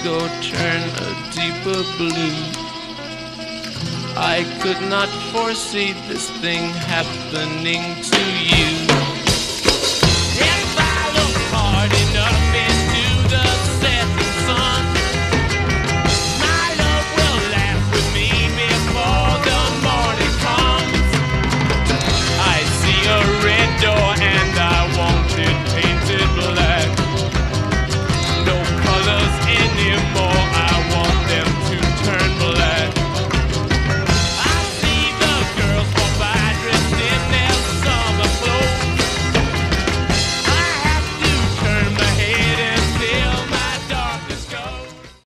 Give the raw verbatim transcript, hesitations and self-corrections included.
indigo turn a deeper blue. I could not foresee this thing happening to you. If I look hard enough,